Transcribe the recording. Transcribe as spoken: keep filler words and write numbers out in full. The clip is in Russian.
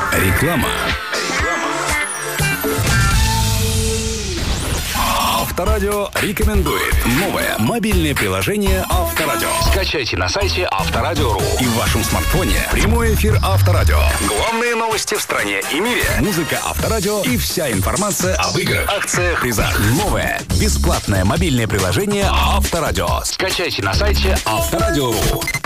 Реклама. Авторадио рекомендует новое мобильное приложение Авторадио. Скачайте на сайте авторадио.ру и в вашем смартфоне прямой эфир Авторадио. Главные новости в стране и мире. Музыка Авторадио и вся информация об играх, акциях, призах. Новое бесплатное мобильное приложение Авторадио. Скачайте на сайте авторадио.ру.